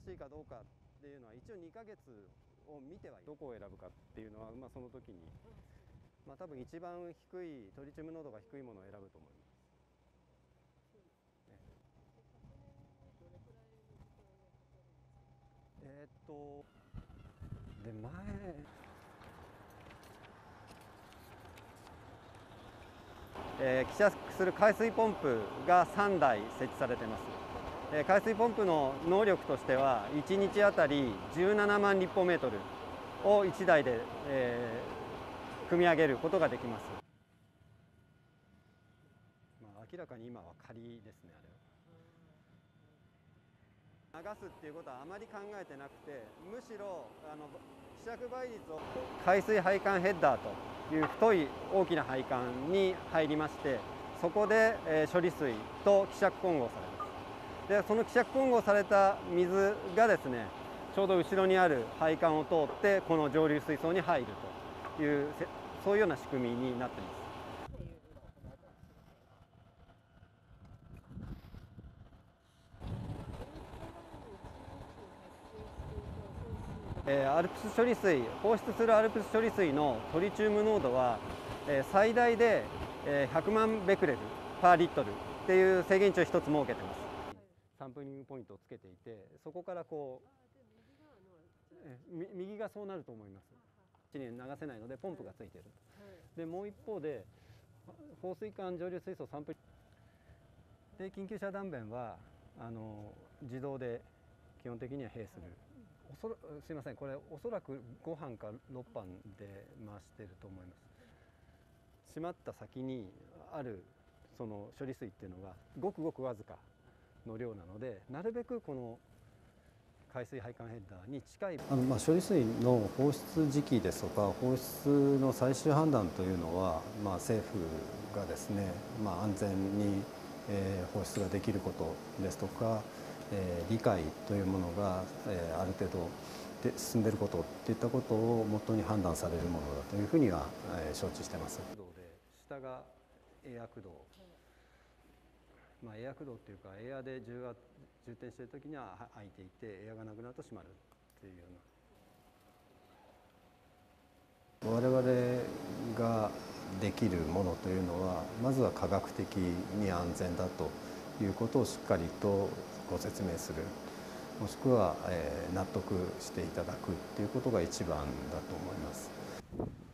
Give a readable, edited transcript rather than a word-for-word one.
しいかどうかっていうのは一応2ヶ月を見てはいる。どこを選ぶかっていうのは、その時に、多分一番低いトリチウム濃度が低いものを選ぶと思います。で希釈する海水ポンプが3台設置されています。海水ポンプの能力としては1日あたり17万立方メートルを1台で、組み上げることができます。明らかに今は仮ですね。あれは流すっていうことはあまり考えてなくて、むしろ希釈倍率を海水配管ヘッダーという太い大きな配管に入りまして、そこで処理水と希釈混合されます。でその希釈混合された水がですね、ちょうど後ろにある配管を通ってこの上流水槽に入るという、そういうような仕組みになっています。アルプス処理水、放出するアルプス処理水のトリチウム濃度は最大で100万ベクレルパーリットルっていう制限値を一つ設けています。サンプリングポイントをつけていて、そこから右がそうなると思います。地に流せないのでポンプがついている。でもう一方で放水管上流水槽サンプリで緊急遮断弁は自動で基本的には閉する。すいません、これおそらく5班か6班で回していると思います。閉まった先にあるその処理水っていうのがごくごくわずかの量なので、なるべくこの海水配管ヘッダーに近い処理水の放出時期ですとか放出の最終判断というのは、政府がですね、安全に放出ができることですとか、理解というものがある程度で進んでいることといったことをもとに判断されるものだというふうには承知しています。 下がエア駆動、エア駆動っていうかエアで充填している時には開いていて、エアがなくなると閉まるっていうような。我々ができるものというのは、まずは科学的に安全だということをしっかりとご説明する、もしくは納得していただくということが一番だと思います。